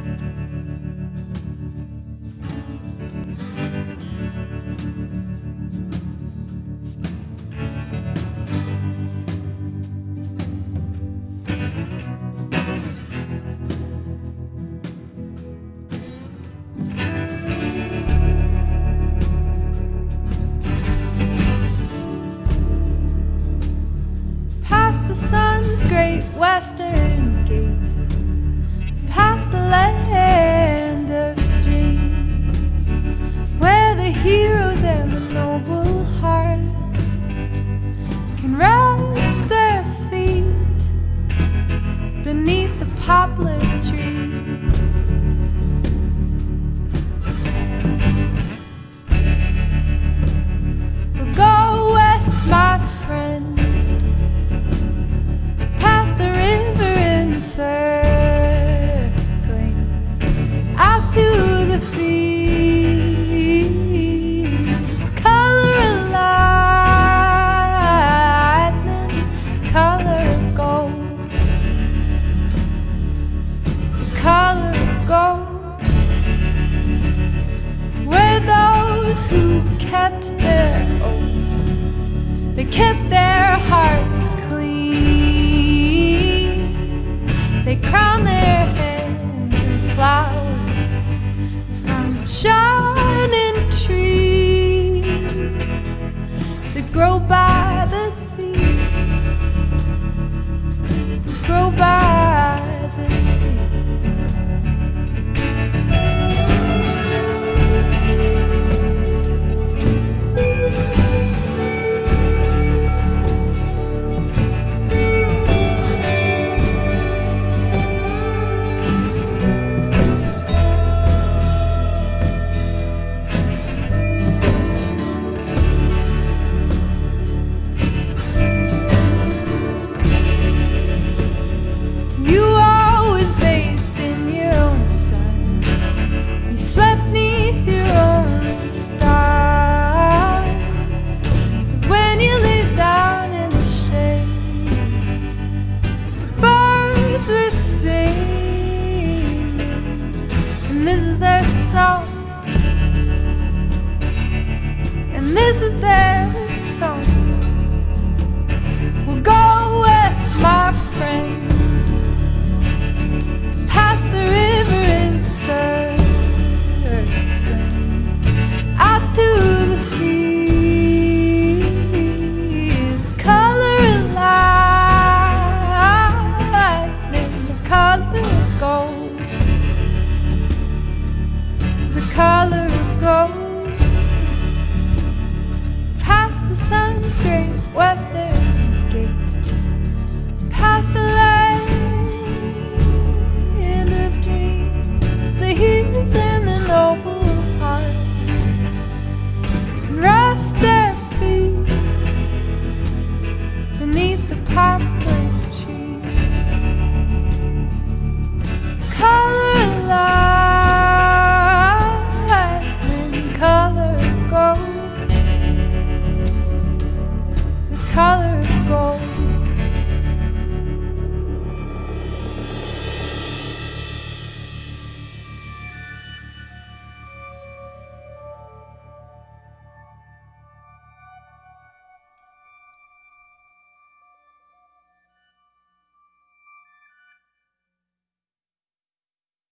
Past the sun's great western gate, past the land of dreams, where the heroes and the noble hearts can rest their feet beneath the poplar trees. We'll go west, my friend, circling out to the fields, color of lightning, color of gold, color of gold, where those who kept their oaths, they kept their hearts clean. They crown their heads in flowers from